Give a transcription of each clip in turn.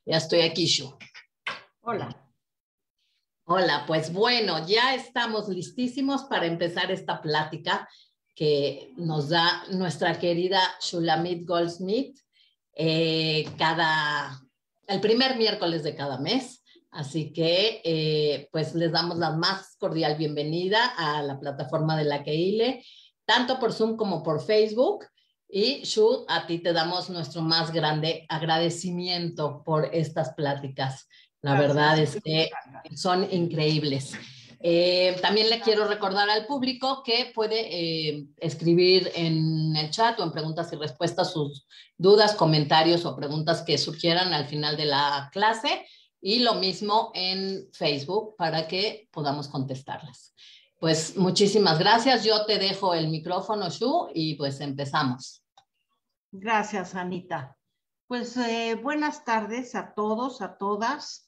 Ya estoy aquí, Shu. Hola. Hola, pues bueno, ya estamos listísimos para empezar esta plática que nos da nuestra querida Shulamit Goldsmith el primer miércoles de cada mes. Así que pues les damos la más cordial bienvenida a la plataforma de la Keile, tanto por Zoom como por Facebook. Y Shu, a ti te damos nuestro más grande agradecimiento por estas pláticas. La verdad es que son increíbles. También le quiero recordar al público que puede escribir en el chat o en preguntas y respuestas sus dudas, comentarios o preguntas que surgieran al final de la clase, y lo mismo en Facebook para que podamos contestarlas. Pues muchísimas gracias. Yo te dejo el micrófono, Shu, y pues empezamos. Gracias, Anita. Pues buenas tardes a todos, a todas.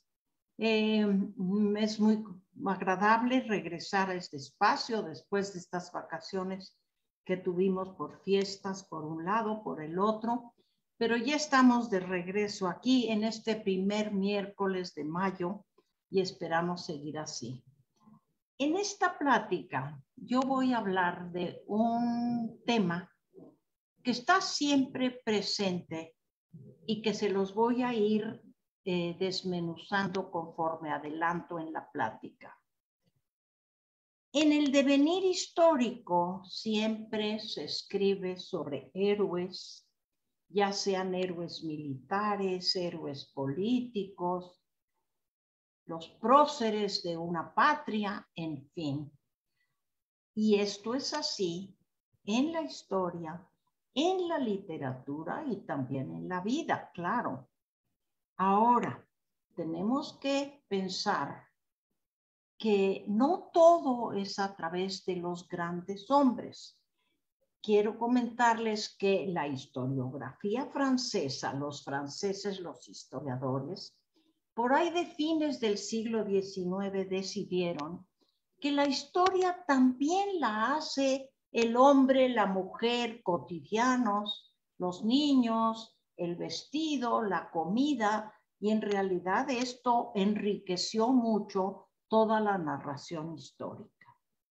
Es muy agradable regresar a este espacio después de estas vacaciones que tuvimos por fiestas, por un lado, por el otro, pero ya estamos de regreso aquí en este primer miércoles de mayo y esperamos seguir así. En esta plática yo voy a hablar de un tema que está siempre presente y que se los voy a ir desmenuzando conforme adelanto en la plática. En el devenir histórico siempre se escribe sobre héroes, ya sean héroes militares, héroes políticos, los próceres de una patria, en fin. Y esto es así en la historia, en la literatura y también en la vida, claro. Ahora, tenemos que pensar que no todo es a través de los grandes hombres. Quiero comentarles que la historiografía francesa, los franceses, los historiadores, por ahí de fines del siglo XIX decidieron que la historia también la hace el hombre, la mujer, cotidianos, los niños, el vestido, la comida, y en realidad esto enriqueció mucho toda la narración histórica.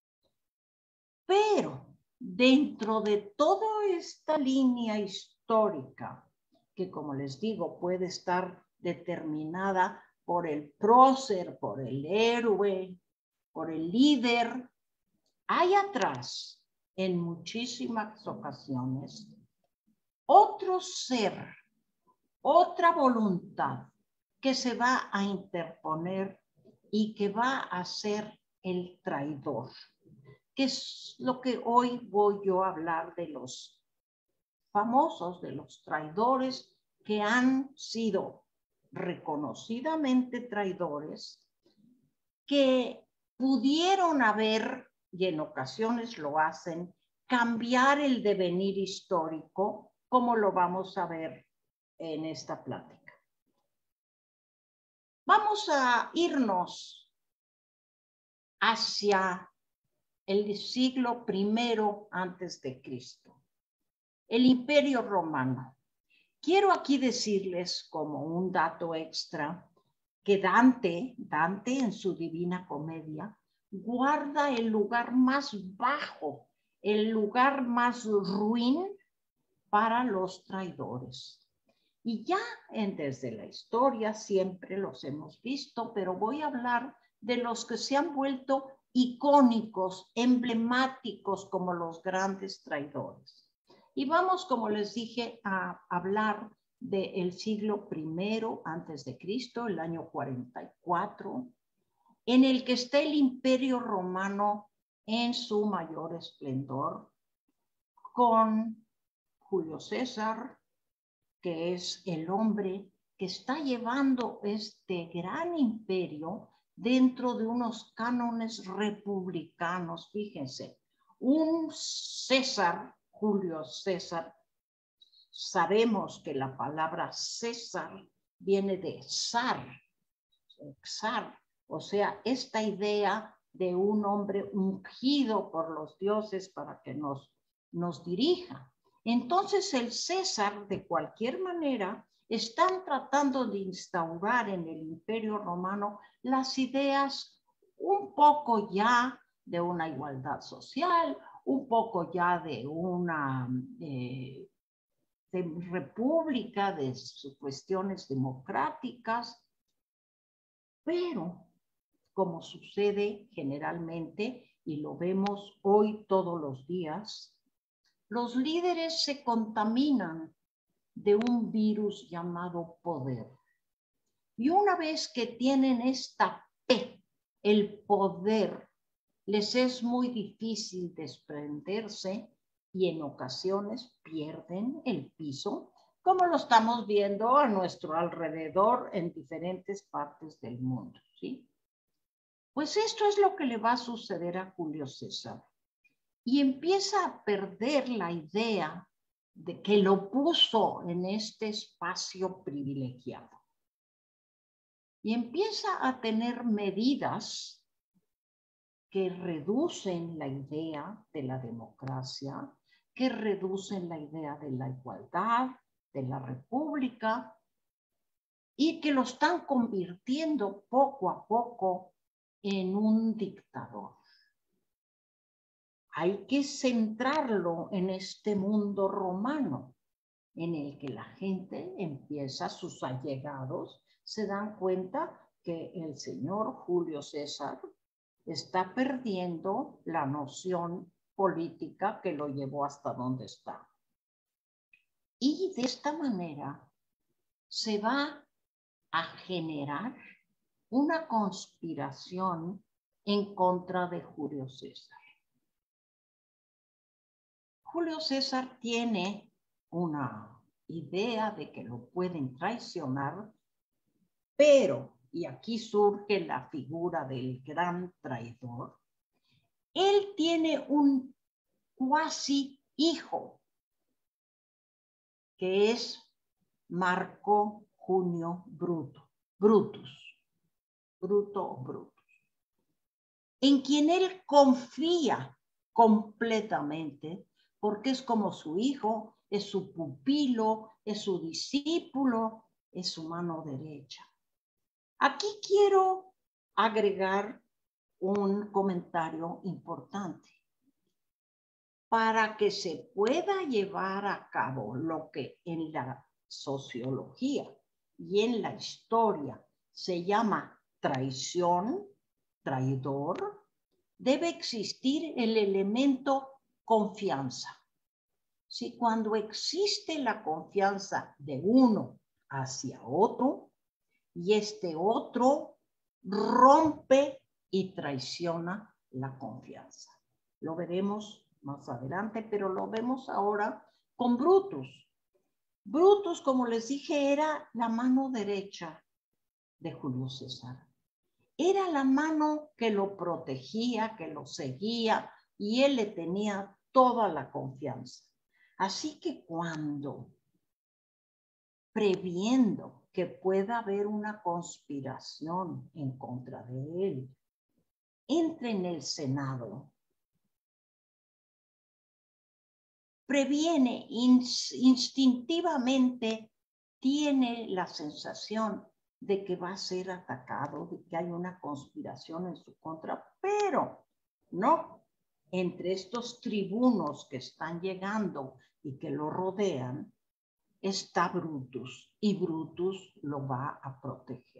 Pero dentro de toda esta línea histórica, que como les digo puede estar determinada por el prócer, por el héroe, por el líder, hay atrás, en muchísimas ocasiones, otro ser, otra voluntad que se va a interponer y que va a ser el traidor, que es lo que hoy voy yo a hablar de los famosos, de los traidores que han sido reconocidamente traidores, que pudieron haber, y en ocasiones lo hacen, cambiar el devenir histórico, como lo vamos a ver en esta plática. Vamos a irnos hacia el siglo I antes de Cristo, el Imperio Romano. Quiero aquí decirles como un dato extra que Dante en su Divina Comedia guarda el lugar más bajo, el lugar más ruin para los traidores. Y ya desde la historia siempre los hemos visto, pero voy a hablar de los que se han vuelto icónicos, emblemáticos como los grandes traidores. Y vamos, como les dije, a hablar del siglo I antes de Cristo, el año 44, en el que está el Imperio Romano en su mayor esplendor, con Julio César, que es el hombre que está llevando este gran imperio dentro de unos cánones republicanos. Fíjense, un César, Julio César, sabemos que la palabra César viene de zar, o sea, esta idea de un hombre ungido por los dioses para que nos dirija. Entonces el César, de cualquier manera, están tratando de instaurar en el Imperio Romano las ideas un poco ya de una igualdad social, un poco ya de una de república, de cuestiones democráticas, pero como sucede generalmente y lo vemos hoy todos los días, los líderes se contaminan de un virus llamado poder. Y una vez que tienen esta P, el poder, les es muy difícil desprenderse y en ocasiones pierden el piso, como lo estamos viendo a nuestro alrededor en diferentes partes del mundo, ¿sí? Pues esto es lo que le va a suceder a Julio César. Y empieza a perder la idea de que lo puso en este espacio privilegiado. Y empieza a tener medidas que reducen la idea de la democracia, que reducen la idea de la igualdad, de la república, y que lo están convirtiendo poco a poco en un dictador. Hay que centrarlo en este mundo romano, en el que la gente empieza, sus allegados, se dan cuenta que el señor Julio César está perdiendo la noción política que lo llevó hasta donde está. Y de esta manera se va a generar una conspiración en contra de Julio César. Julio César tiene una idea de que lo pueden traicionar, pero, y aquí surge la figura del gran traidor, él tiene un cuasi hijo, que es Marco Junio Brutus, en quien él confía completamente, porque es como su hijo, es su pupilo, es su discípulo, es su mano derecha. Aquí quiero agregar un comentario importante. Para que se pueda llevar a cabo lo que en la sociología y en la historia se llama traición, traidor, debe existir el elemento confianza. Si cuando existe la confianza de uno hacia otro y este otro rompe y traiciona la confianza. Lo veremos más adelante, pero lo vemos ahora con Brutus. Brutus, como les dije, era la mano derecha de Julio César. Era la mano que lo protegía, que lo seguía, y él le tenía toda la confianza. Así que cuando, previendo que pueda haber una conspiración en contra de él, entra en el Senado, previene instintivamente, tiene la sensación de que va a ser atacado, de que hay una conspiración en su contra, pero no, entre estos tribunos que están llegando y que lo rodean, está Brutus, y Brutus lo va a proteger.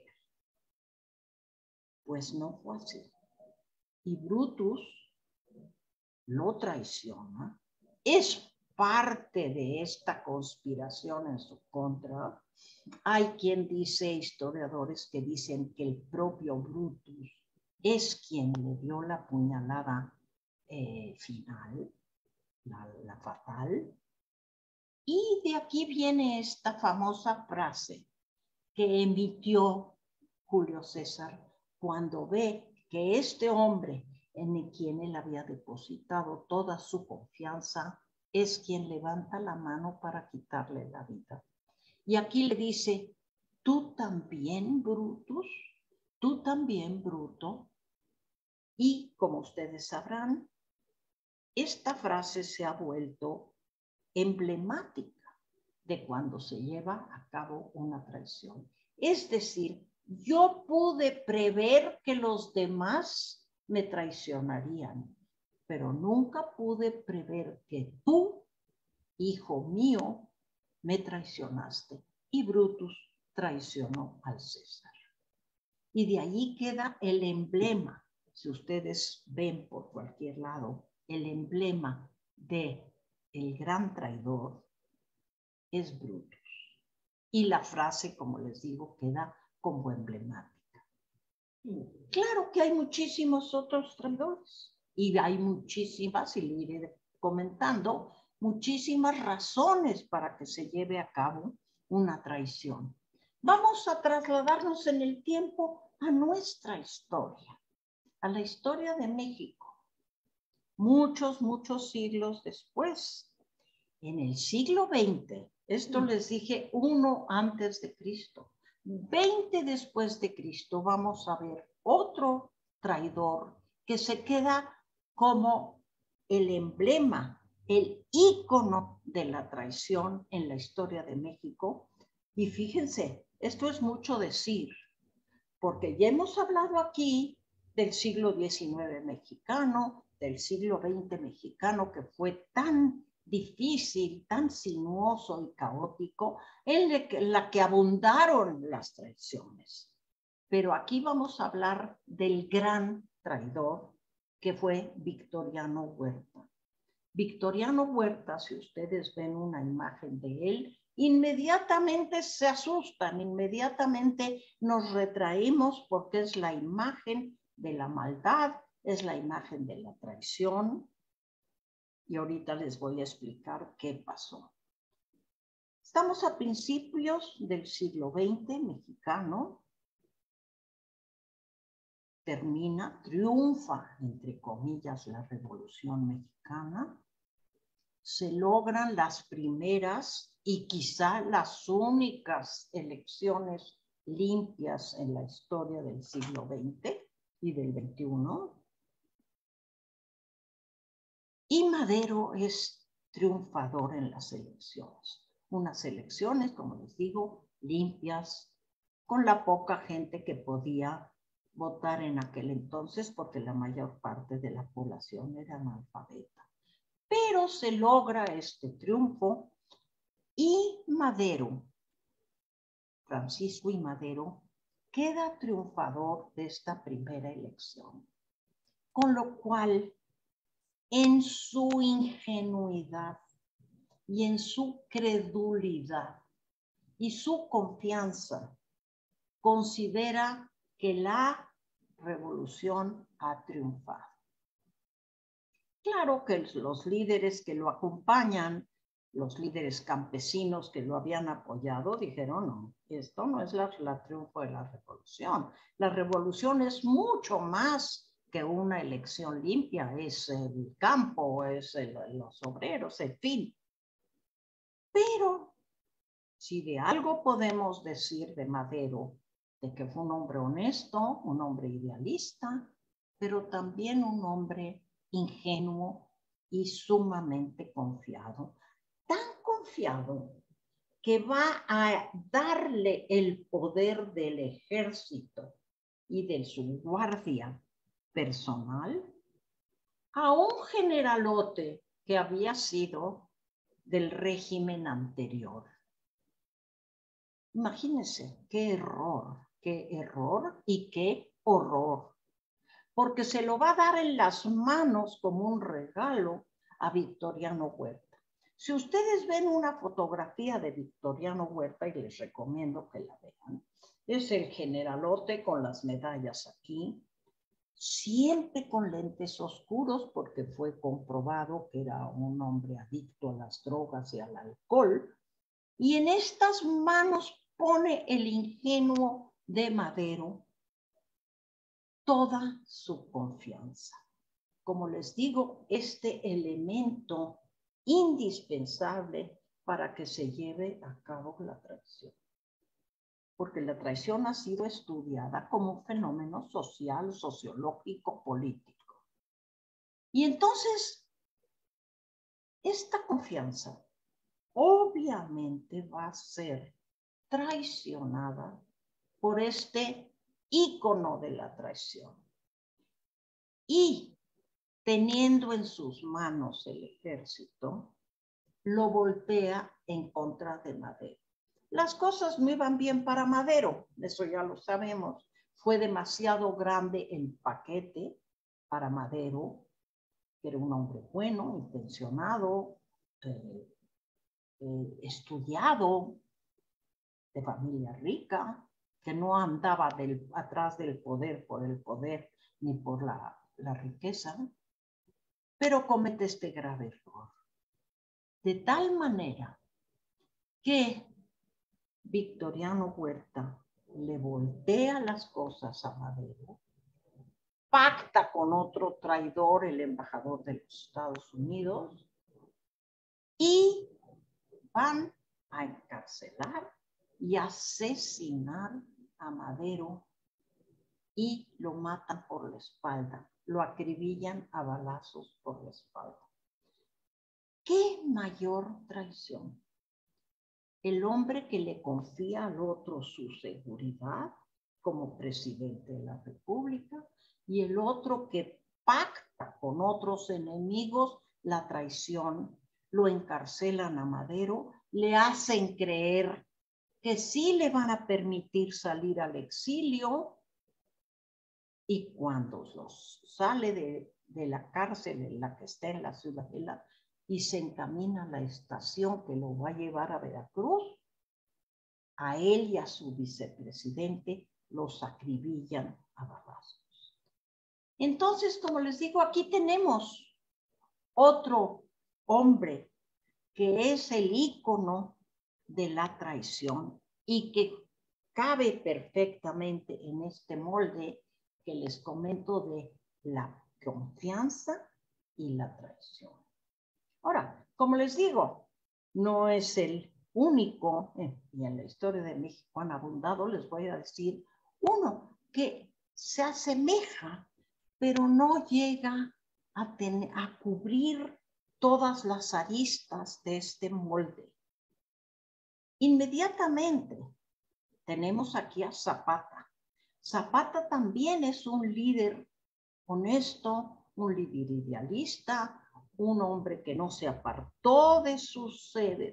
Pues no fue así. Y Brutus lo traiciona, es parte de esta conspiración en su contra. Hay quien dice, historiadores que dicen que el propio Brutus es quien le dio la puñalada final, la fatal. Y de aquí viene esta famosa frase que emitió Julio César cuando ve que este hombre en quien él había depositado toda su confianza es quien levanta la mano para quitarle la vida. Y aquí le dice, tú también, Brutus, tú también, Bruto. Y como ustedes sabrán, esta frase se ha vuelto emblemática de cuando se lleva a cabo una traición. Es decir, yo pude prever que los demás me traicionarían, pero nunca pude prever que tú, hijo mío, me traicionaste. Y Brutus traicionó al César. Y de allí queda el emblema, si ustedes ven por cualquier lado, el emblema de el gran traidor es Brutus. Y la frase, como les digo, queda como emblemática. Claro que hay muchísimos otros traidores y hay muchísimas, y le iré comentando, muchísimas razones para que se lleve a cabo una traición. Vamos a trasladarnos en el tiempo a nuestra historia, a la historia de México. Muchos siglos después, en el siglo XX, esto les dije 1 antes de Cristo, 20 después de Cristo, vamos a ver otro traidor que se queda como el emblema, el ícono de la traición en la historia de México. Y fíjense, esto es mucho decir, porque ya hemos hablado aquí del siglo XIX mexicano, del siglo XX mexicano, que fue tan difícil, tan sinuoso y caótico, en la que abundaron las traiciones. Pero aquí vamos a hablar del gran traidor, que fue Victoriano Huerta. Victoriano Huerta, si ustedes ven una imagen de él, inmediatamente se asustan, inmediatamente nos retraemos porque es la imagen de la maldad, es la imagen de la traición. Y ahorita les voy a explicar qué pasó. Estamos a principios del siglo XX mexicano. Termina, triunfa, entre comillas, la Revolución Mexicana. Se logran las primeras y quizá las únicas elecciones limpias en la historia del siglo XX y del XXI. Y Madero es triunfador en las elecciones. Unas elecciones, como les digo, limpias, con la poca gente que podía votar en aquel entonces, porque la mayor parte de la población era analfabeta. Pero se logra este triunfo y Madero, Francisco I. Madero, queda triunfador de esta primera elección. Con lo cual, en su ingenuidad y en su credulidad y su confianza, considera que la revolución ha triunfado. Claro que los líderes que lo acompañan, los líderes campesinos que lo habían apoyado, dijeron, no, esto no es la triunfo de la revolución. La revolución es mucho más que una elección limpia, es el campo, es los obreros, en fin. Pero si de algo podemos decir de Madero, de que fue un hombre honesto, un hombre idealista, pero también un hombre ingenuo y sumamente confiado. Tan confiado que va a darle el poder del ejército y de su guardia personal a un generalote que había sido del régimen anterior. Imagínense qué error y qué horror, porque se lo va a dar en las manos como un regalo a Victoriano Huerta. Si ustedes ven una fotografía de Victoriano Huerta, y les recomiendo que la vean, es el generalote con las medallas aquí, siempre con lentes oscuros, porque fue comprobado que era un hombre adicto a las drogas y al alcohol, y en estas manos pone el ingenuo de Madero toda su confianza. Como les digo, este elemento indispensable para que se lleve a cabo la traición. Porque la traición ha sido estudiada como un fenómeno social, sociológico, político. Y entonces, esta confianza obviamente va a ser traicionada por este ícono de la traición. Y teniendo en sus manos el ejército, lo voltea en contra de Madero. Las cosas no iban bien para Madero, eso ya lo sabemos. Fue demasiado grande el paquete para Madero, que era un hombre bueno, intencionado, estudiado, de familia rica, que no andaba atrás del poder por el poder ni por la riqueza, pero comete este grave error. De tal manera que Victoriano Huerta le voltea las cosas a Madero, pacta con otro traidor, el embajador de los Estados Unidos, y van a encarcelar y asesinar a Madero y lo matan por la espalda, lo acribillan a balazos por la espalda. ¿Qué mayor traición? El hombre que le confía al otro su seguridad como presidente de la República y el otro que pacta con otros enemigos la traición, lo encarcelan a Madero, le hacen creer que sí le van a permitir salir al exilio y cuando sale de la cárcel en la que está en la Ciudadela y se encamina a la estación que lo va a llevar a Veracruz, a él y a su vicepresidente los acribillan a balazos. Entonces, como les digo, aquí tenemos otro hombre que es el ícono de la traición y que cabe perfectamente en este molde que les comento de la confianza y la traición. Ahora, como les digo, no es el único, y en la historia de México han abundado, les voy a decir uno que se asemeja, pero no llega a cubrir todas las aristas de este molde. Inmediatamente tenemos aquí a Zapata. Zapata también es un líder honesto, un líder idealista, un hombre que no se apartó de sus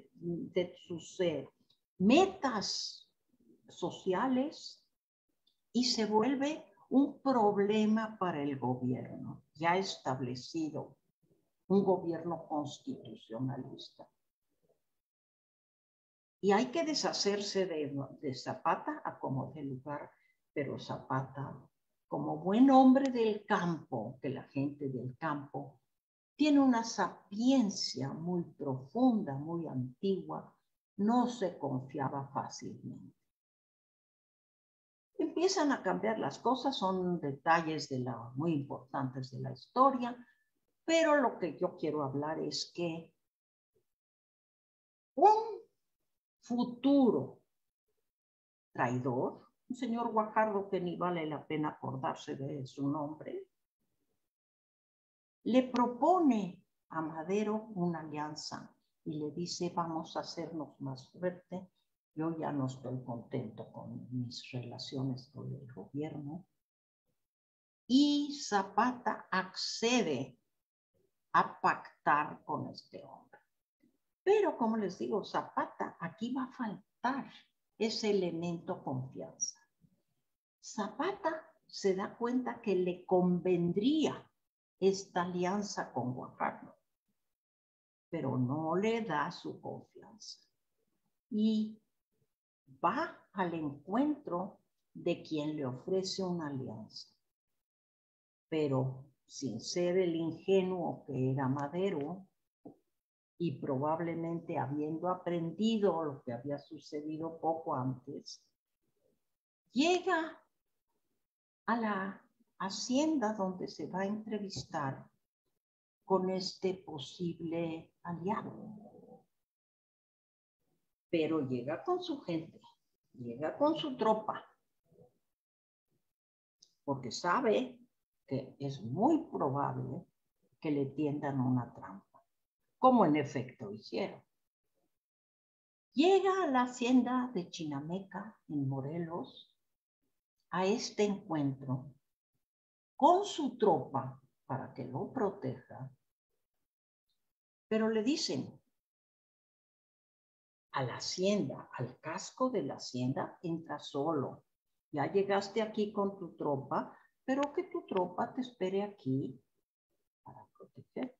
metas sociales y se vuelve un problema para el gobierno ya establecido, un gobierno constitucionalista. Y hay que deshacerse de Zapata a como de lugar, pero Zapata, como buen hombre del campo, que la gente del campo tiene una sapiencia muy profunda, muy antigua, no se confiaba fácilmente. Empiezan a cambiar las cosas, son detalles muy importantes de la historia, pero lo que yo quiero hablar es que un futuro traidor, un señor Guajardo que ni vale la pena acordarse de su nombre, le propone a Madero una alianza y le dice, vamos a hacernos más fuerte. Yo ya no estoy contento con mis relaciones con el gobierno. Y Zapata accede a pactar con este hombre. Pero como les digo, Zapata, aquí va a faltar ese elemento confianza. Zapata se da cuenta que le convendría esta alianza con Guajardo, pero no le da su confianza. Y va al encuentro de quien le ofrece una alianza. Pero sin ser el ingenuo que era Madero, y probablemente habiendo aprendido lo que había sucedido poco antes, llega a la hacienda donde se va a entrevistar con este posible aliado. Pero llega con su gente, llega con su tropa, porque sabe que es muy probable que le tiendan una trampa, como en efecto hicieron. llega a la hacienda de Chinameca, en Morelos, a este encuentro con su tropa para que lo proteja, pero le dicen, a la hacienda, al casco de la hacienda, entra solo. Ya llegaste aquí con tu tropa, pero que tu tropa te espere aquí para protegerte.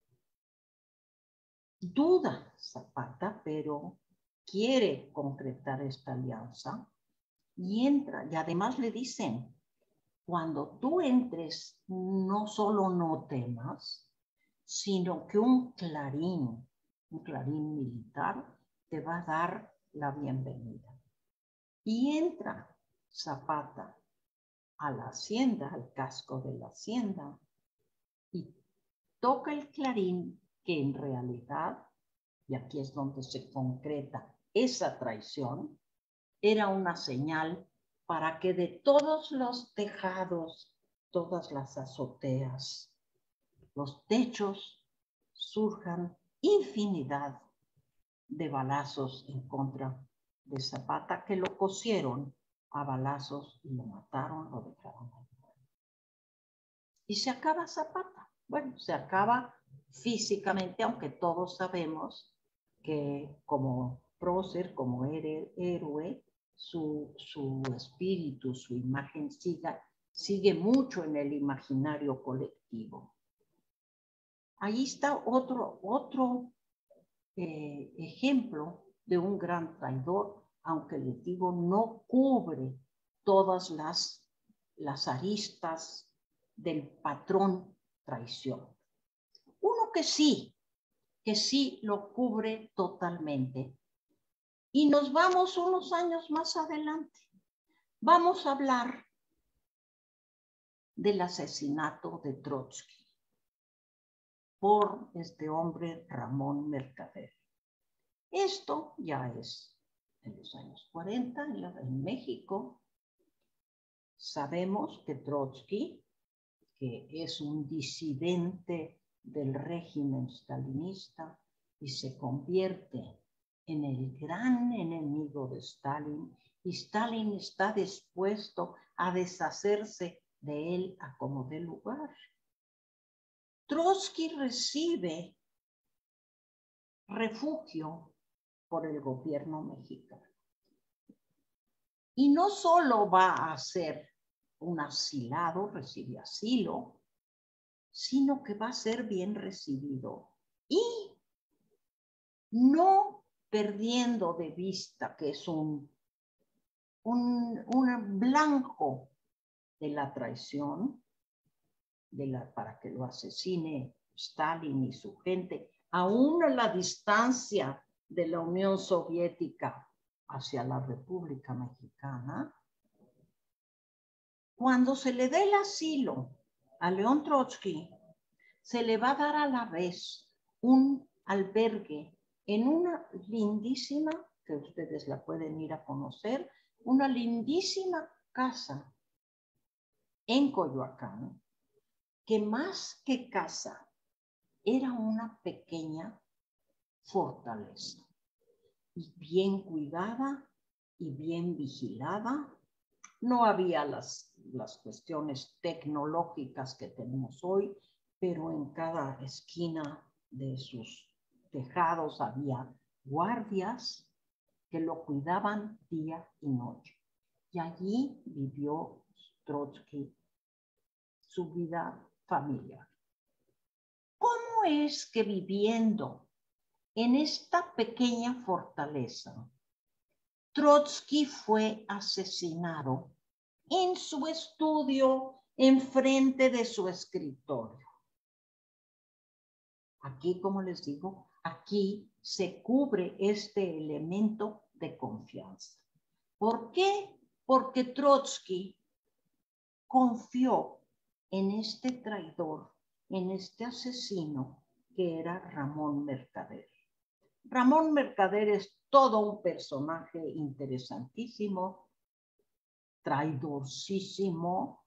Duda Zapata, pero quiere concretar esta alianza y entra. Y además le dicen, cuando tú entres, no solo no temas, sino que un clarín militar, te va a dar la bienvenida. Y entra Zapata a la hacienda, al casco de la hacienda, y toca el clarín que en realidad, y aquí es donde se concreta esa traición, era una señal para que de todos los tejados, todas las azoteas, los techos, surjan infinidad de balazos en contra de Zapata, que lo cosieron a balazos y lo mataron, lo dejaron ahí. Y se acaba Zapata. Bueno, se acaba físicamente, aunque todos sabemos que como prócer, como héroe, su espíritu, su imagen sigue mucho en el imaginario colectivo. Ahí está otro ejemplo de un gran traidor, aunque les digo, no cubre todas las aristas del patrón traición. Uno que sí lo cubre totalmente. Y nos vamos unos años más adelante. Vamos a hablar del asesinato de Trotsky por este hombre Ramón Mercader. Esto ya es en los años 40 en México. Sabemos que Trotsky, que es un disidente del régimen stalinista y se convierte en el gran enemigo de Stalin, y Stalin está dispuesto a deshacerse de él a como dé lugar. Trotsky recibe refugio por el gobierno mexicano. Y no solo va a ser un asilado, recibe asilo, sino que va a ser bien recibido. Y no perdiendo de vista que es un blanco de la traición, para que lo asesine Stalin y su gente, aún a la distancia de la Unión Soviética hacia la República Mexicana. Cuando se le dé el asilo a León Trotsky, se le va a dar a la vez un albergue en una lindísima, que ustedes la pueden ir a conocer, una lindísima casa en Coyoacán, que más que casa era una pequeña fortaleza, y bien cuidada y bien vigilada. No había las cuestiones tecnológicas que tenemos hoy, pero en cada esquina de sus tejados había guardias que lo cuidaban día y noche. Y allí vivió Trotsky su vida familiar. ¿Cómo es que viviendo en esta pequeña fortaleza, Trotsky fue asesinado en su estudio, enfrente de su escritorio? Aquí, como les digo, aquí se cubre este elemento de confianza. ¿Por qué? Porque Trotsky confió en este traidor, en este asesino que era Ramón Mercader. Ramón Mercader es todo un personaje interesantísimo, traidorcísimo,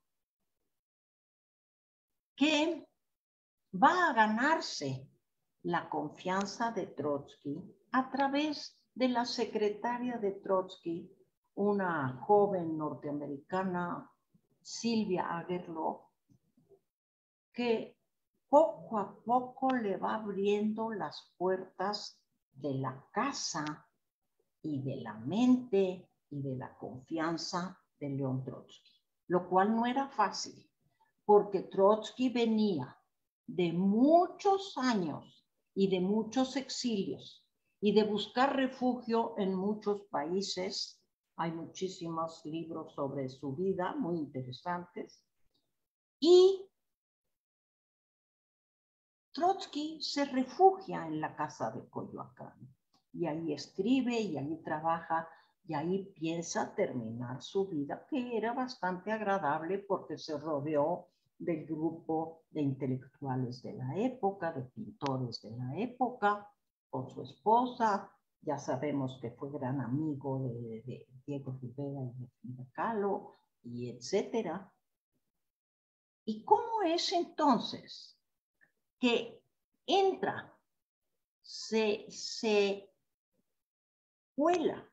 que va a ganarse la confianza de Trotsky a través de la secretaria de Trotsky, una joven norteamericana, Sylvia Agerlof, que poco a poco le va abriendo las puertas de la casa y de la mente y de la confianza de León Trotsky, lo cual no era fácil, porque Trotsky venía de muchos años y de muchos exilios y de buscar refugio en muchos países. Hay muchísimos libros sobre su vida muy interesantes. Y Trotsky se refugia en la casa de Coyoacán y ahí escribe y ahí trabaja y ahí piensa terminar su vida, que era bastante agradable porque se rodeó del grupo de intelectuales de la época, de pintores de la época, con su esposa. Ya sabemos que fue gran amigo de Diego Rivera y de Frida Kahlo, y etcétera. ¿Y cómo es entonces que entra, se cuela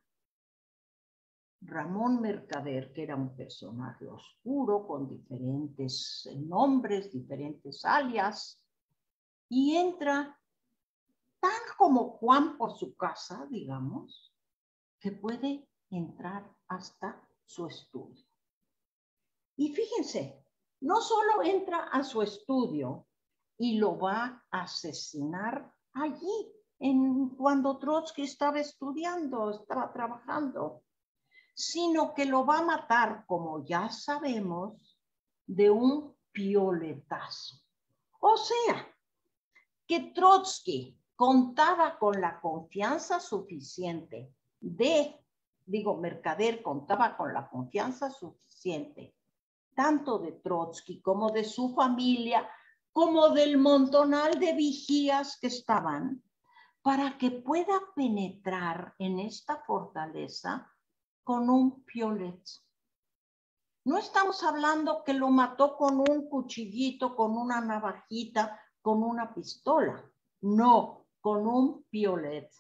Ramón Mercader, que era un personaje oscuro con diferentes nombres, diferentes alias, y entra tan como Juan por su casa, digamos, que puede entrar hasta su estudio. Y fíjense, no solo entra a su estudio y lo va a asesinar allí, cuando Trotsky estaba estudiando, estaba trabajando, sino que lo va a matar, como ya sabemos, de un pioletazo. O sea, que Trotsky contaba con la confianza suficiente Mercader contaba con la confianza suficiente tanto de Trotsky como de su familia, como del montonal de vigías que estaban, para que pueda penetrar en esta fortaleza con un piolet. No estamos hablando que lo mató con un cuchillito, con una navajita, con una pistola. No, con un piolet.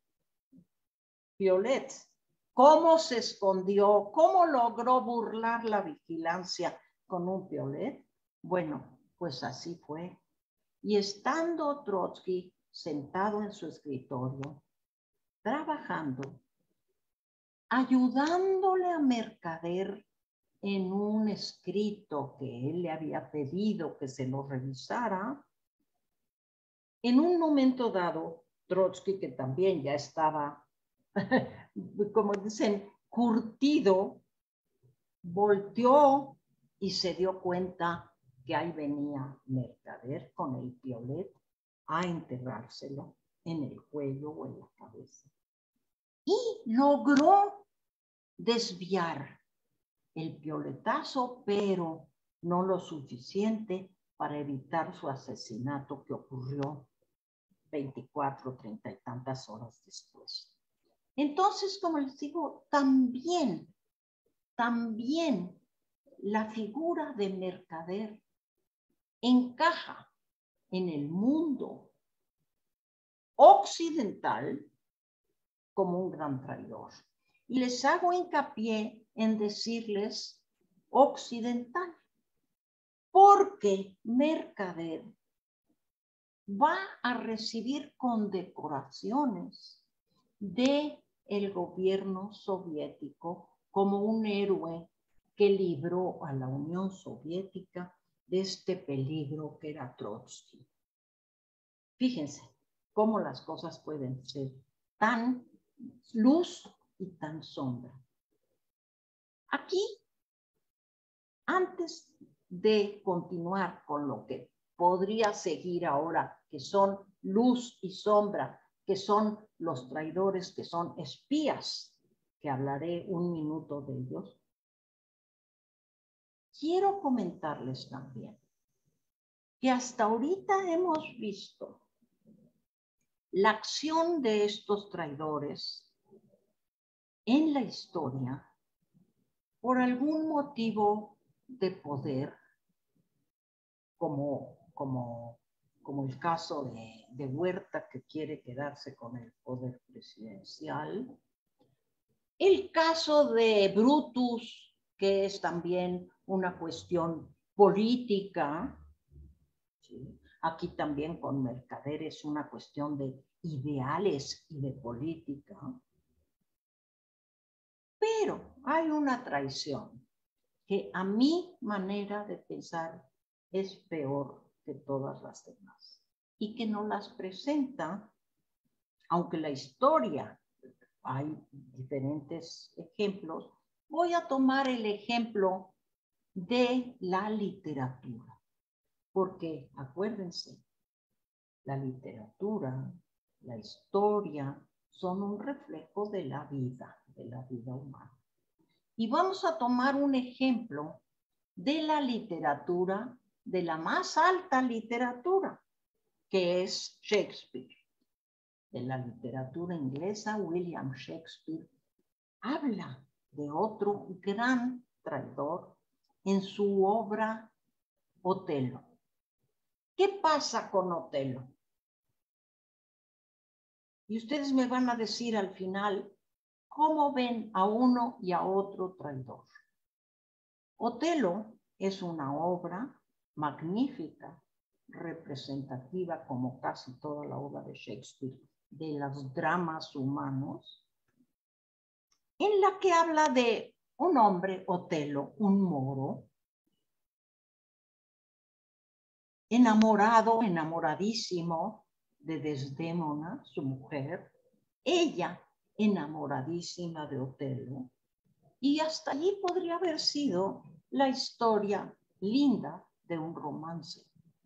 Piolet. ¿Cómo se escondió? ¿Cómo logró burlar la vigilancia con un piolet? Bueno, pues así fue. Y estando Trotsky sentado en su escritorio, trabajando, ayudándole a Mercader en un escrito que él le había pedido que se lo revisara, en un momento dado, Trotsky, que también ya estaba, como dicen, curtido, volteó y se dio cuenta que ahí venía Mercader con el piolet a enterrárselo en el cuello o en la cabeza. Y logró desviar el pioletazo, pero no lo suficiente para evitar su asesinato que ocurrió 24, 30 y tantas horas después. Entonces, como les digo, también la figura de Mercader encaja en el mundo occidental como un gran traidor. Y les hago hincapié en decirles occidental, porque Mercader va a recibir condecoraciones del gobierno soviético como un héroe que libró a la Unión Soviética de este peligro que era Trotsky. Fíjense cómo las cosas pueden ser tan luz y tan sombra. Aquí, antes de continuar con lo que podría seguir ahora, que son luz y sombra, que son los traidores, que son espías, que hablaré un minuto de ellos, quiero comentarles también que hasta ahorita hemos visto la acción de estos traidores en la historia por algún motivo de poder, como como el caso de Huerta, que quiere quedarse con el poder presidencial. El caso de Brutus, que es también una cuestión política. ¿Sí? Aquí también con Mercader es una cuestión de ideales y de política. Pero hay una traición que a mi manera de pensar es peor que todas las demás y que no las presenta, aunque la historia hay diferentes ejemplos. Voy a tomar el ejemplo de la literatura, porque acuérdense, la literatura, la historia, son un reflejo de la vida humana. Y vamos a tomar un ejemplo de la literatura, de la más alta literatura, que es Shakespeare. De la literatura inglesa, William Shakespeare habla de otro gran traidor en su obra Otelo. ¿Qué pasa con Otelo? Y ustedes me van a decir al final cómo ven a uno y a otro traidor. Otelo es una obra magnífica, representativa, como casi toda la obra de Shakespeare, de los dramas humanos, en la que habla de un hombre, Otelo, un moro, enamorado, enamoradísimo de Desdémona, su mujer, ella enamoradísima de Otelo, y hasta allí podría haber sido la historia linda de un romance.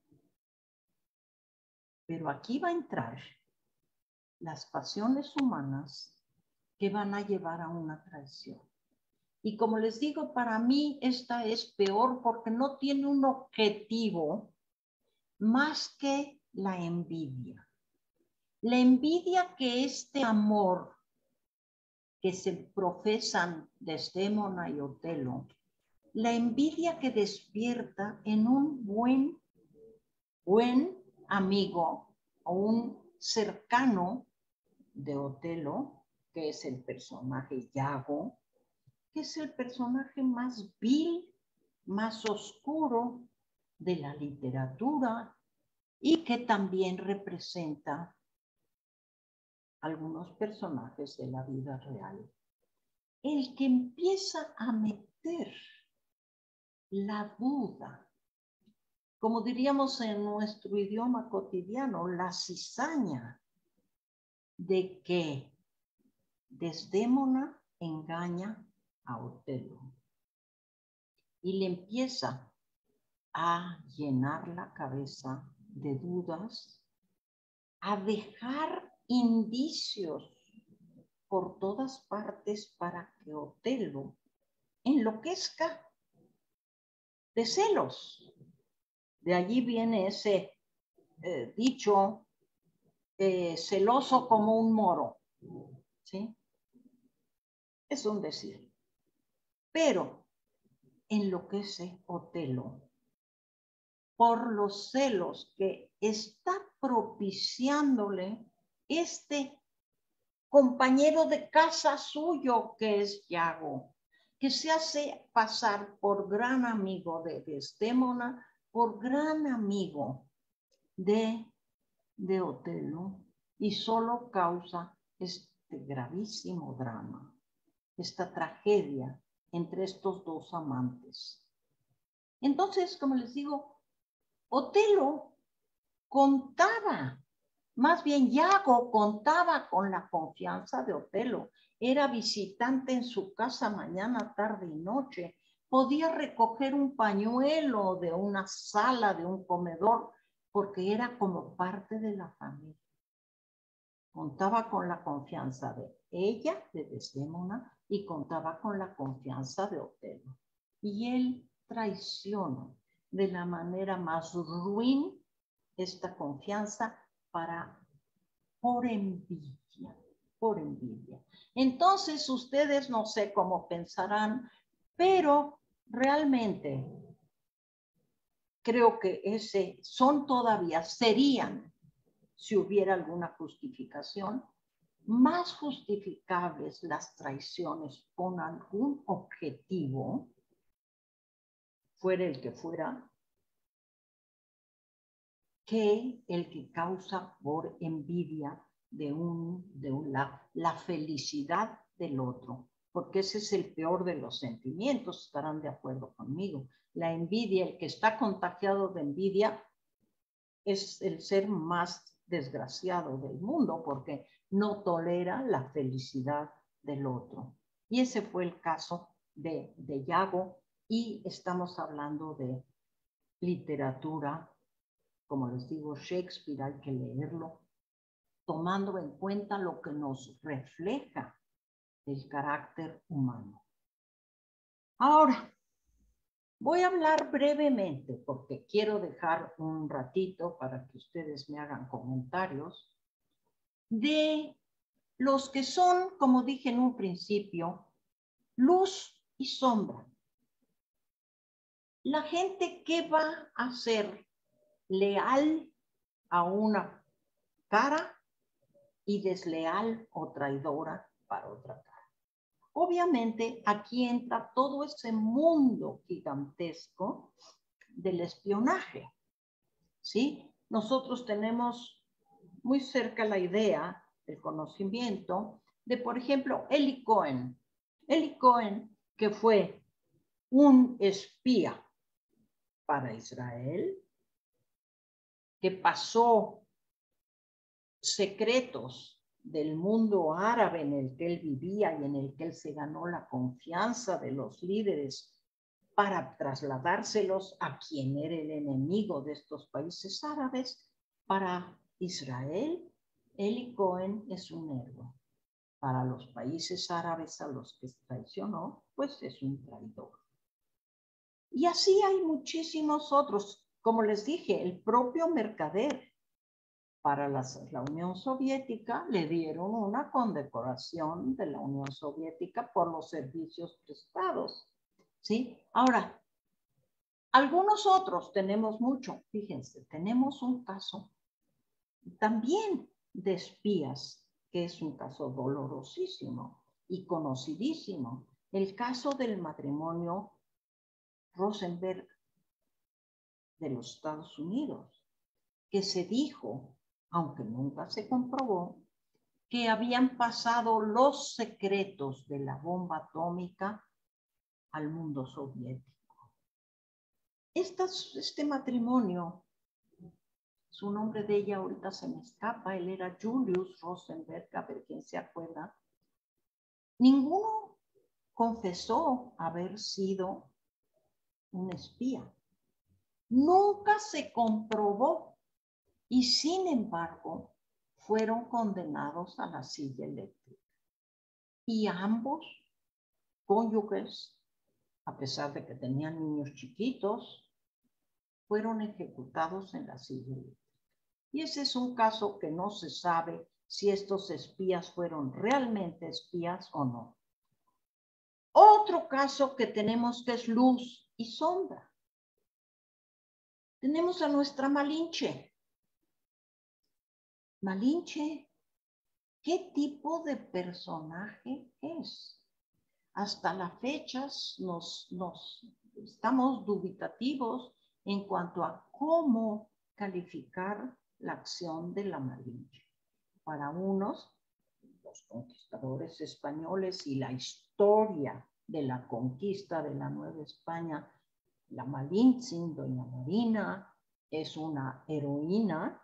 Pero aquí va a entrar las pasiones humanas que van a llevar a una traición. Y como les digo, para mí esta es peor porque no tiene un objetivo más que la envidia. La envidia que este amor que se profesan Desdémona y Otelo, la envidia que despierta en un buen amigo o un cercano de Otelo, que es el personaje Iago, que es el personaje más vil, más oscuro de la literatura y que también representa algunos personajes de la vida real. El que empieza a meter la duda, como diríamos en nuestro idioma cotidiano, la cizaña de que Desdémona engaña a Otelo y le empieza a llenar la cabeza de dudas, a dejar indicios por todas partes para que Otelo enloquezca de celos. De allí viene ese dicho, celoso como un moro, ¿sí? Es un decir. Pero enloquece Otelo por los celos que está propiciándole este compañero de casa suyo que es Iago, que se hace pasar por gran amigo de Desdémona, por gran amigo de Otelo, y solo causa este gravísimo drama, esta tragedia entre estos dos amantes. Entonces, como les digo, Otelo contaba, más bien Iago contaba con la confianza de Otelo. Era visitante en su casa mañana, tarde y noche. Podía recoger un pañuelo de una sala, de un comedor, porque era como parte de la familia. Contaba con la confianza de ella, de Desdémona, y contaba con la confianza de Otelo. Y él traiciona de la manera más ruin esta confianza por envidia, por envidia. Entonces ustedes no sé cómo pensarán, pero realmente creo que son todavía, serían, si hubiera alguna justificación, más justificables las traiciones con algún objetivo, fuera el que fuera, que el que causa por envidia la felicidad del otro, porque ese es el peor de los sentimientos, estarán de acuerdo conmigo. La envidia, el que está contagiado de envidia, es el ser más desgraciado del mundo, porque no tolera la felicidad del otro. Y ese fue el caso de Iago, y estamos hablando de literatura, como les digo, Shakespeare, hay que leerlo, tomando en cuenta lo que nos refleja el carácter humano. Ahora, voy a hablar brevemente, porque quiero dejar un ratito para que ustedes me hagan comentarios, de los que son, como dije en un principio, luz y sombra. La gente que va a ser leal a una cara y desleal o traidora para otra cara. Obviamente, aquí entra todo ese mundo gigantesco del espionaje, ¿sí? Nosotros tenemos muy cerca la idea, el conocimiento de, por ejemplo, Eli Cohen. Eli Cohen, que fue un espía para Israel, que pasó secretos del mundo árabe en el que él vivía y en el que él se ganó la confianza de los líderes para trasladárselos a quien era el enemigo de estos países árabes. Para Israel, Eli Cohen es un héroe. Para los países árabes a los que traicionó, pues es un traidor. Y así hay muchísimos otros. Como les dije, el propio Mercader. Para la Unión Soviética le dieron una condecoración de la Unión Soviética por los servicios prestados, ¿sí? Ahora, algunos otros tenemos mucho. Fíjense, tenemos un caso también de espías, que es un caso dolorosísimo y conocidísimo. El caso del matrimonio Rosenberg de los Estados Unidos, que se dijo, aunque nunca se comprobó, que habían pasado los secretos de la bomba atómica al mundo soviético. Este matrimonio, su nombre de ella ahorita se me escapa, él era Julius Rosenberg, a ver quién se acuerda. Ninguno confesó haber sido un espía. Nunca se comprobó y sin embargo fueron condenados a la silla eléctrica. Y ambos cónyuges, a pesar de que tenían niños chiquitos, fueron ejecutados en la silla eléctrica. Y ese es un caso que no se sabe si estos espías fueron realmente espías o no. Otro caso que tenemos que es luz y sombra. Tenemos a nuestra Malinche. Malinche, ¿qué tipo de personaje es? Hasta la fecha estamos dubitativos en cuanto a cómo calificar la acción de la Malinche. Para unos, los conquistadores españoles y la historia de la conquista de la Nueva España, la Malinche, doña Marina, es una heroína,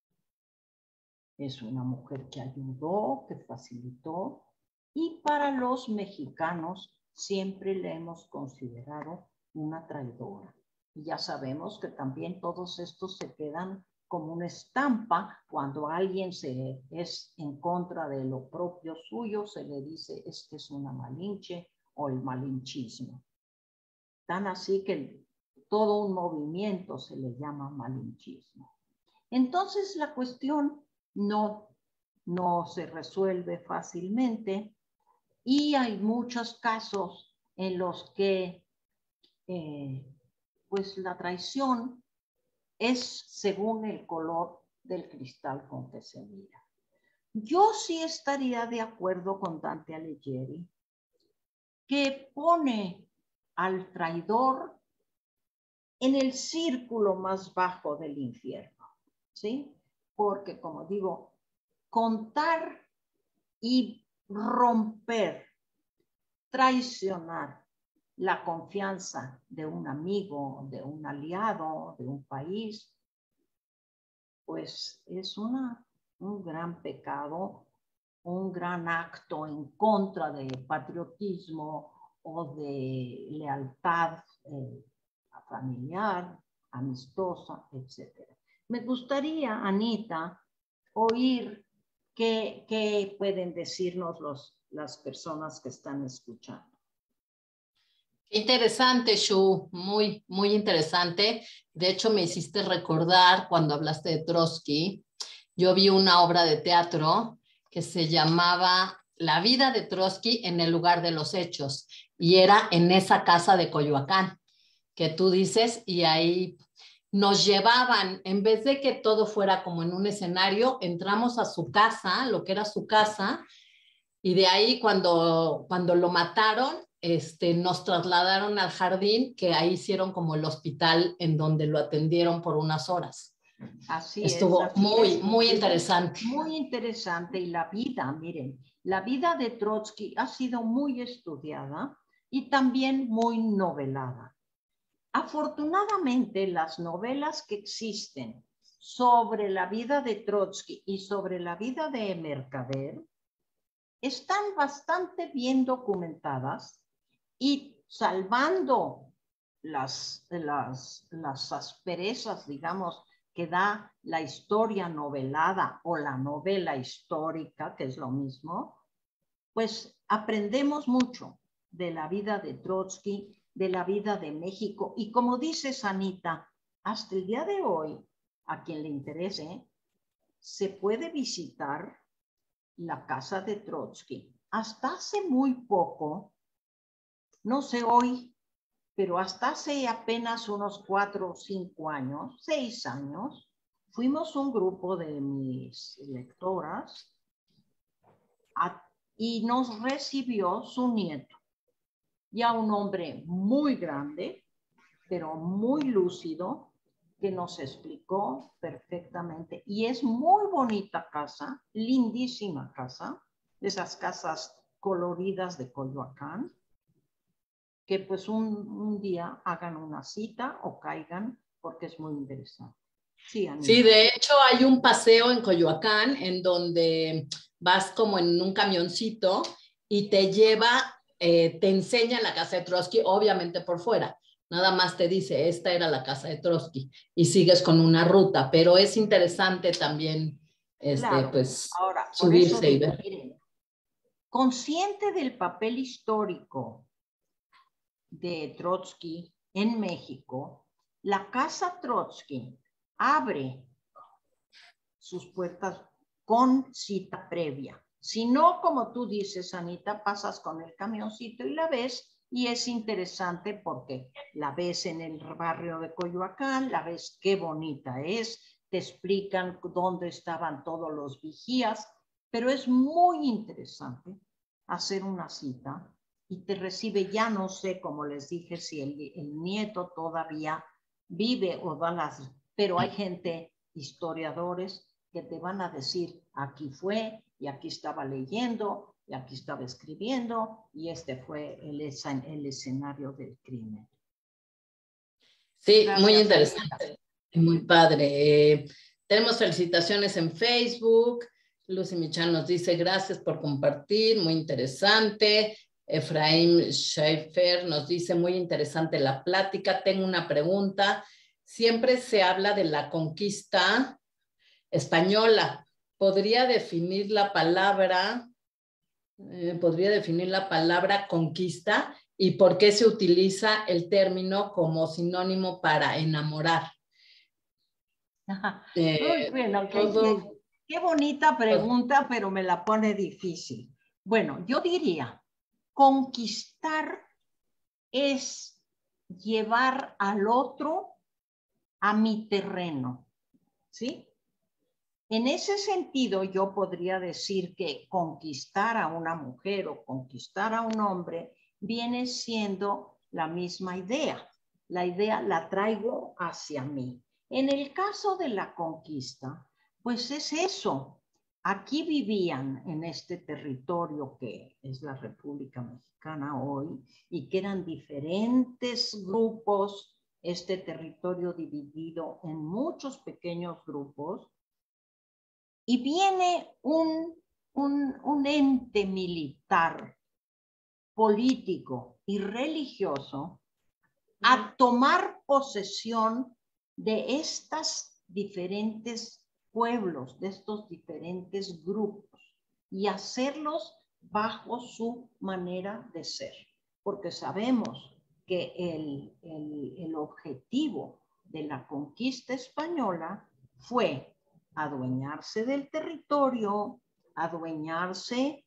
es una mujer que ayudó, que facilitó, y para los mexicanos siempre le hemos considerado una traidora. Y ya sabemos que también todos estos se quedan como una estampa. Cuando alguien es en contra de lo propio suyo, se le dice es que es una malinche o el malinchismo. Tan así que todo un movimiento se le llama malinchismo. Entonces la cuestión no se resuelve fácilmente y hay muchos casos en los que pues la traición es según el color del cristal con que se mira. Yo sí estaría de acuerdo con Dante Alighieri, que pone al traidor en el círculo más bajo del infierno, ¿sí? Porque, como digo, contar y romper, traicionar la confianza de un amigo, de un aliado, de un país, pues es un gran pecado, un gran acto en contra de patriotismo o de lealtad familiar, amistosa, etc. Me gustaría, Anita, oír qué pueden decirnos las personas que están escuchando. Qué interesante, Shu, muy, muy interesante. De hecho, me hiciste recordar cuando hablaste de Trotsky. Yo vi una obra de teatro que se llamaba La vida de Trotsky en el lugar de los hechos, y era en esa casa de Coyoacán que tú dices, y ahí nos llevaban, en vez de que todo fuera como en un escenario, entramos a su casa, lo que era su casa, y de ahí cuando lo mataron, nos trasladaron al jardín, que ahí hicieron como el hospital en donde lo atendieron por unas horas. Así Estuvo es, muy, muy interesante. Muy interesante. Y la vida, miren, la vida de Trotsky ha sido muy estudiada y también muy novelada. Afortunadamente, las novelas que existen sobre la vida de Trotsky y sobre la vida de Mercader están bastante bien documentadas y salvando las asperezas, digamos, que da la historia novelada o la novela histórica, que es lo mismo, pues aprendemos mucho de la vida de Trotsky, de la vida de México. Y como dice Anita, hasta el día de hoy, a quien le interese, se puede visitar la casa de Trotsky. Hasta hace muy poco, no sé hoy, pero hasta hace apenas unos 4 o 5 años, 6 años, fuimos un grupo de mis lectoras y nos recibió su nieto, ya un hombre muy grande, pero muy lúcido, que nos explicó perfectamente. Y es muy bonita casa, lindísima casa, de esas casas coloridas de Coyoacán, que pues un día hagan una cita o caigan, porque es muy interesante. Sí, Anita. Sí, de hecho hay un paseo en Coyoacán en donde vas como en un camioncito y te lleva, te enseña la casa de Trotsky, obviamente por fuera. Nada más te dice, esta era la casa de Trotsky, y sigues con una ruta, pero es interesante también, Claro. pues, Ahora, por eso subirse y digo, ver. miren, consciente del papel histórico de Trotsky en México, la Casa Trotsky abre sus puertas con cita previa. Si no, como tú dices, Anita, pasas con el camioncito y la ves, y es interesante porque la ves en el barrio de Coyoacán, la ves qué bonita es, te explican dónde estaban todos los vigías, pero es muy interesante hacer una cita y te recibe, ya no sé, como les dije, si el nieto todavía vive o da las, pero hay gente, historiadores, que te van a decir, aquí fue, y aquí estaba leyendo, y aquí estaba escribiendo, y este fue el escenario del crimen. Sí, Gracias, muy Anita. interesante, muy padre. Tenemos felicitaciones en Facebook. Lucy Michan nos dice gracias por compartir, muy interesante. Efraín Schaefer nos dice muy interesante la plática. Tengo una pregunta. Siempre se habla de la conquista española. ¿Podría definir la palabra conquista y por qué se utiliza el término como sinónimo para enamorar? Muy bueno, qué bonita pregunta, pero me la pone difícil. Bueno, yo diría, conquistar es llevar al otro a mi terreno, ¿sí? En ese sentido, yo podría decir que conquistar a una mujer o conquistar a un hombre viene siendo la misma idea. La idea la traigo hacia mí. En el caso de la conquista, pues es eso. Aquí vivían en este territorio que es la República Mexicana hoy y que eran diferentes grupos, este territorio dividido en muchos pequeños grupos. Y viene un ente militar, político y religioso a tomar posesión de estos diferentes pueblos, de estos diferentes grupos y hacerlos bajo su manera de ser. Porque sabemos que el objetivo de la conquista española fue adueñarse del territorio, adueñarse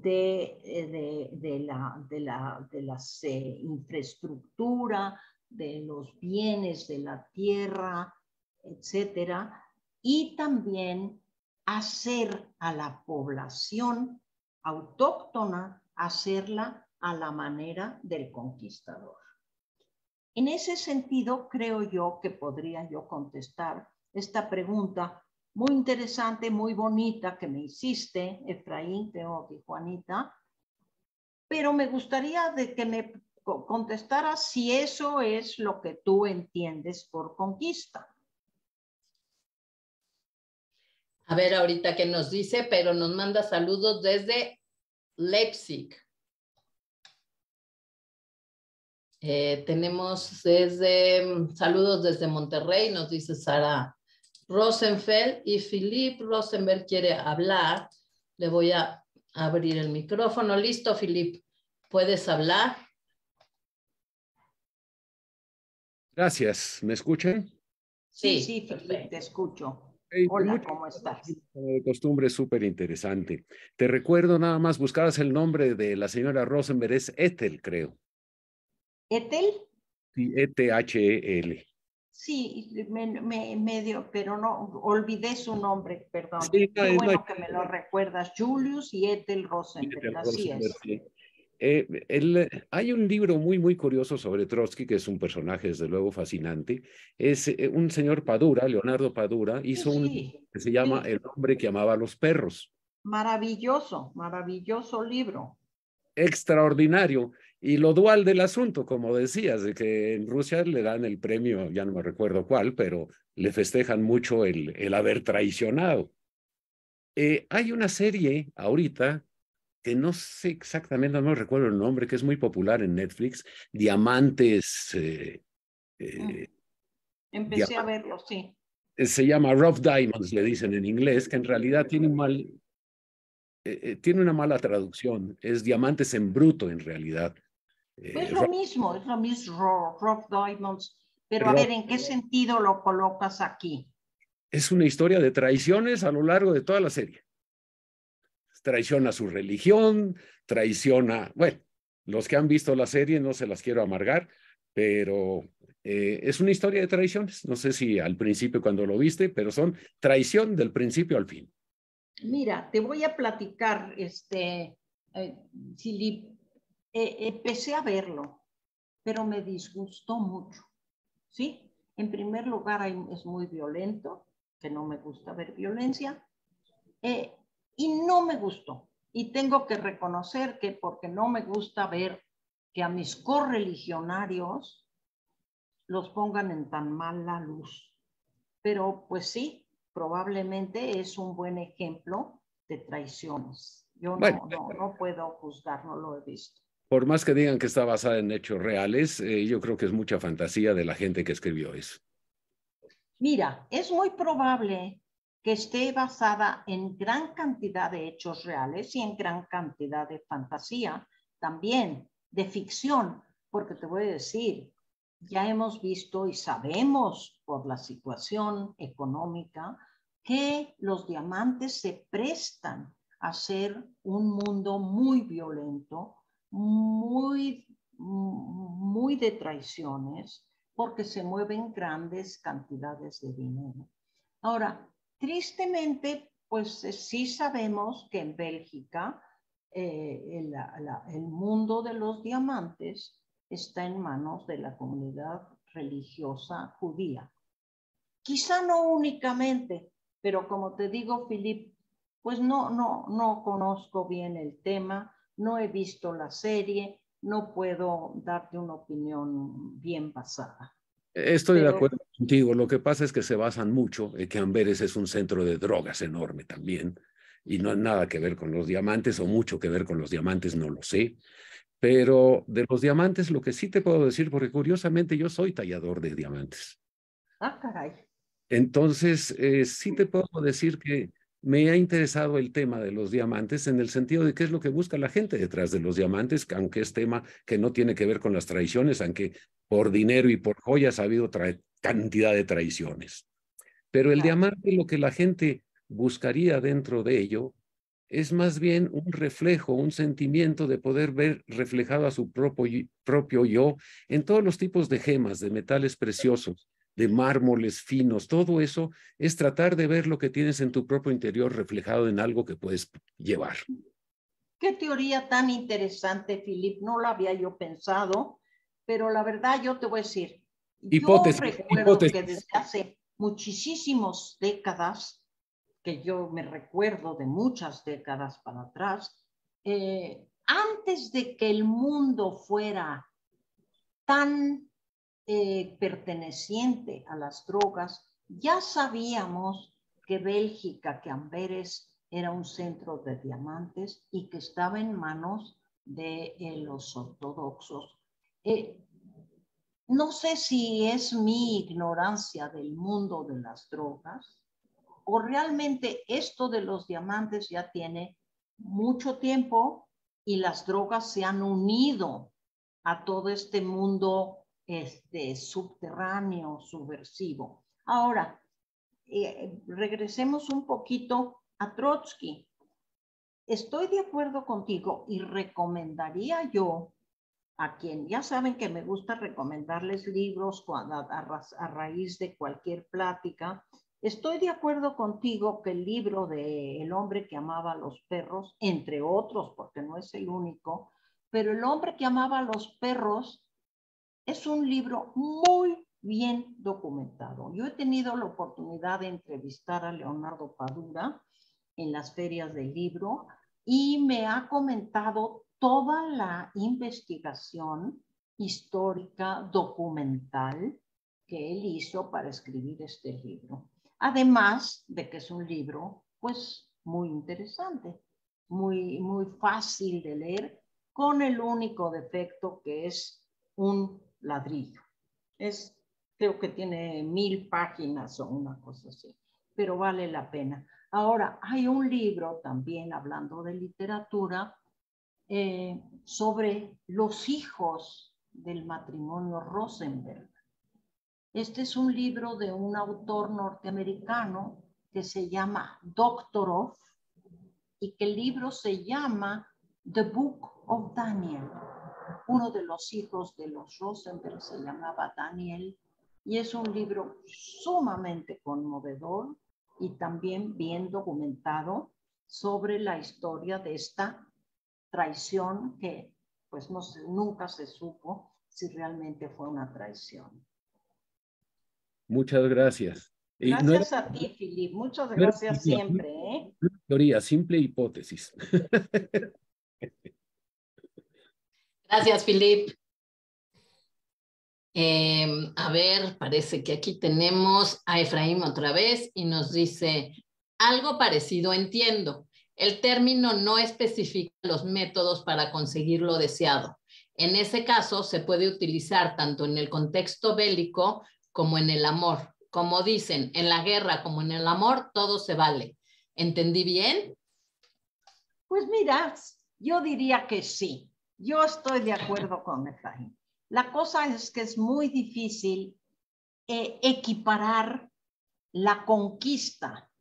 de las infraestructura, de los bienes de la tierra, etcétera, y también hacer a la población autóctona, hacerla a la manera del conquistador. En ese sentido, creo yo que podría yo contestar esta pregunta muy interesante, muy bonita que me hiciste, Efraín, Teo y Juanita, pero me gustaría de que me contestaras si eso es lo que tú entiendes por conquista. A ver ahorita qué nos dice, pero nos manda saludos desde Leipzig. Tenemos saludos desde Monterrey, nos dice Sara Rosenfeld, y Philip Rosenberg quiere hablar. Le voy a abrir el micrófono. Listo, Philip, ¿puedes hablar? Gracias. ¿Me escuchan? Sí, Philip, te escucho. Hola, ¿cómo estás? De costumbre súper interesante. Te recuerdo nada más, buscabas el nombre de la señora Rosenberg, es Ethel, creo. ¿Ethel? Sí, E-T-H-E-L. Sí, medio, pero no, olvidé su nombre, perdón. Sí, Qué bueno que me lo recuerdas, Julius y Ethel Rosenberg, así es. Sí. Hay un libro muy curioso sobre Trotsky, que es un personaje desde luego fascinante. Es un señor Padura, Leonardo Padura, hizo un libro que se llama El hombre que amaba a los perros. Maravilloso, maravilloso libro. Extraordinario. Y lo dual del asunto, como decías, de que en Rusia le dan el premio, ya no me recuerdo cuál, pero le festejan mucho el haber traicionado. Hay una serie ahorita que no sé exactamente, no recuerdo el nombre, que es muy popular en Netflix, Diamantes. Empecé a verlo, sí. Se llama Rough Diamonds, le dicen en inglés, que en realidad tiene tiene una mala traducción. Es Diamantes en Bruto, en realidad. Es lo mismo, Rough Diamonds. Pero a ver, ¿en qué sentido lo colocas aquí? Es una historia de traiciones a lo largo de toda la serie. Traiciona su religión, traiciona, bueno, los que han visto la serie no se las quiero amargar, pero es una historia de traiciones. No sé si al principio cuando lo viste, pero son traición del principio al fin. Mira, te voy a platicar, Philip, empecé a verlo, pero me disgustó mucho, ¿sí? En primer lugar, es muy violento, que no me gusta ver violencia, y no me gustó. Y tengo que reconocer que porque no me gusta ver que a mis correligionarios los pongan en tan mala luz. Pero pues sí, probablemente es un buen ejemplo de traiciones. Yo Bueno, no puedo juzgar, no lo he visto. por más que digan que está basada en hechos reales, yo creo que es mucha fantasía de la gente que escribió eso. Mira, es muy probable que esté basada en gran cantidad de hechos reales y en gran cantidad de fantasía, también de ficción, porque te voy a decir, ya hemos visto y sabemos por la situación económica que los diamantes se prestan a ser un mundo muy violento, muy de traiciones, porque se mueven grandes cantidades de dinero. Ahora, tristemente, pues sí sabemos que en Bélgica el mundo de los diamantes está en manos de la comunidad religiosa judía. Quizá no únicamente, pero como te digo, Philip, pues no conozco bien el tema, no he visto la serie, no puedo darte una opinión bien basada. Estoy de acuerdo contigo. Lo que pasa es que se basan mucho en que Amberes es un centro de drogas enorme también, y no hay nada que ver con los diamantes, o mucho que ver con los diamantes, no lo sé. Pero de los diamantes, lo que sí te puedo decir, porque curiosamente yo soy tallador de diamantes. Ah, caray. Entonces, sí te puedo decir que me ha interesado el tema de los diamantes en el sentido de qué es lo que busca la gente detrás de los diamantes, aunque es tema que no tiene que ver con las traiciones, aunque por dinero y por joyas ha habido cantidad de traiciones. Pero el diamante, lo que la gente buscaría dentro de ello, es más bien un reflejo, un sentimiento de poder ver reflejado a su propio yo en todos los tipos de gemas, de metales preciosos, de mármoles finos. Todo eso es tratar de ver lo que tienes en tu propio interior reflejado en algo que puedes llevar. Qué teoría tan interesante, Philip. No la había yo pensado, pero la verdad yo te voy a decir, yo recuerdo que desde hace muchísimas décadas, que yo me recuerdo de muchas décadas para atrás, antes de que el mundo fuera tan perteneciente a las drogas, ya sabíamos que Bélgica, que Amberes era un centro de diamantes y que estaba en manos de los ortodoxos. No sé si es mi ignorancia del mundo de las drogas o realmente esto de los diamantes ya tiene mucho tiempo y las drogas se han unido a todo este mundo subterráneo, subversivo. Ahora, regresemos un poquito a Trotsky. Estoy de acuerdo contigo y recomendaría yo a quien, ya saben que me gusta recomendarles libros a raíz de cualquier plática. Estoy de acuerdo contigo que el libro de El hombre que amaba a los perros, entre otros, porque no es el único, pero El hombre que amaba a los perros es un libro muy bien documentado. Yo he tenido la oportunidad de entrevistar a Leonardo Padura en las ferias del libro y me ha comentado toda la investigación histórica, documental que él hizo para escribir este libro. Además de que es un libro, pues, muy interesante, muy fácil de leer, con el único defecto que es un ladrillo. Creo que tiene 1000 páginas o una cosa así, pero vale la pena. Ahora, hay un libro también hablando de literatura sobre los hijos del matrimonio Rosenberg. Este es un libro de un autor norteamericano que se llama Doctorow y que el libro se llama The Book of Daniel. Uno de los hijos de los Rosenberg se llamaba Daniel y es un libro sumamente conmovedor y también bien documentado sobre la historia de esta traición que pues no sé, nunca se supo si realmente fue una traición. Muchas gracias. Gracias a ti, Philip. Muchas gracias siempre. Teoría, simple hipótesis. Gracias, Philip. A ver, parece que aquí tenemos a Efraín otra vez y nos dice, algo parecido entiendo. El término no especifica los métodos para conseguir lo deseado. En ese caso, se puede utilizar tanto en el contexto bélico como en el amor. Como dicen, en la guerra como en el amor, todo se vale. ¿Entendí bien? Pues mira, yo diría que sí. Yo estoy de acuerdo con Efraín. La cosa es que es muy difícil equiparar la conquista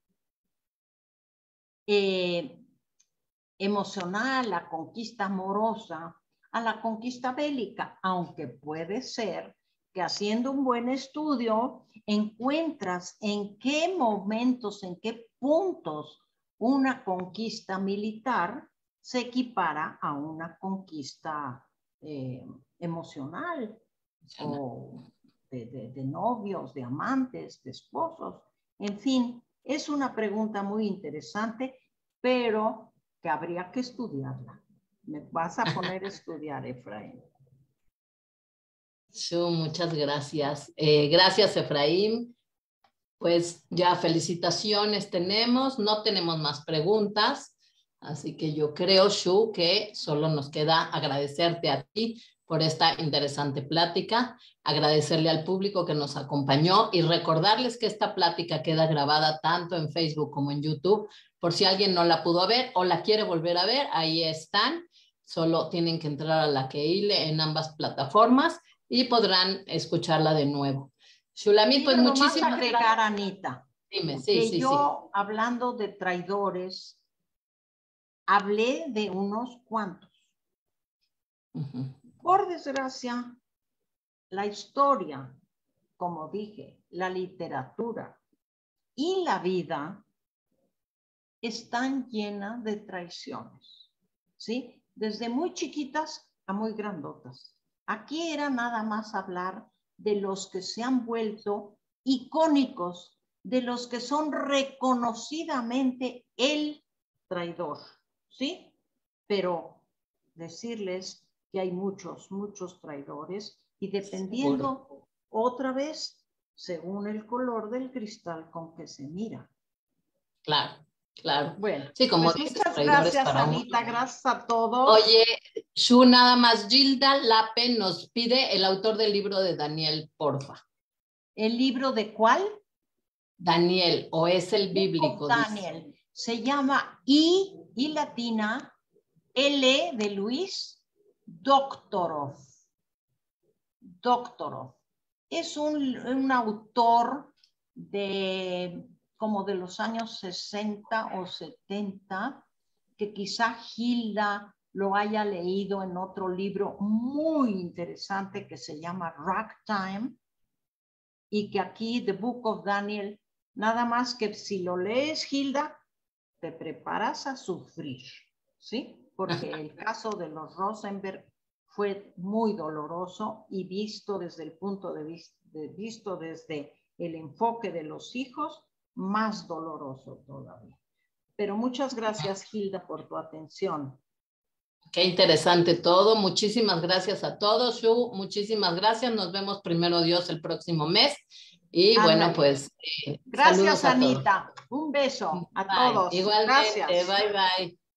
emocional, la conquista amorosa, a la conquista bélica, aunque puede ser que haciendo un buen estudio encuentras en qué momentos, en qué puntos una conquista militar se equipara a una conquista emocional o de novios, de amantes, de esposos. En fin, es una pregunta muy interesante, pero que habría que estudiarla. Me vas a poner a estudiar, Efraín. Muchas gracias. Gracias, Efraín. Pues ya felicitaciones tenemos, no tenemos más preguntas, así que yo creo, Shu, que solo nos queda agradecerte a ti por esta interesante plática, agradecerle al público que nos acompañó y recordarles que esta plática queda grabada tanto en Facebook como en YouTube, por si alguien no la pudo ver o la quiere volver a ver, ahí están, solo tienen que entrar a la Keile en ambas plataformas y podrán escucharla de nuevo. Shulamit, pues muchísimas agregar, gracias. Anita, dime, sí, yo, hablando de traidores, hablé de unos cuantos. Por desgracia, la historia, como dije, la literatura y la vida están llenas de traiciones, ¿sí? Desde muy chiquitas a muy grandotas. Aquí era nada más hablar de los que se han vuelto icónicos, de los que son reconocidamente el traidor, ¿sí? Pero decirles que hay muchos, muchos traidores y dependiendo otra vez, según el color del cristal con que se mira. Claro. Claro. Bueno, sí, como pues dices, muchas gracias, Anita, gracias a todos. Oye, Shu, nada más, Gilda Lape nos pide el autor del libro de Daniel, porfa. ¿El libro de cuál? Daniel, o es el bíblico. Daniel, dice. Se llama I latina, L de Luis, Doctorov. Doctorov. Es un autor de como de los años 60 o 70, que quizá Gilda lo haya leído en otro libro muy interesante que se llama Ragtime, y que aquí The Book of Daniel, nada más que si lo lees, Gilda, te preparas a sufrir, ¿sí? Porque el caso de los Rosenberg fue muy doloroso y visto desde el punto de vista, visto desde el enfoque de los hijos, más doloroso todavía. Pero muchas gracias, Gilda, por tu atención. Qué interesante todo. Muchísimas gracias a todos, Shu. Muchísimas gracias. Nos vemos primero Dios el próximo mes. Y bueno, pues gracias, Anita. Un beso a todos. Igualmente. Gracias. Bye, bye.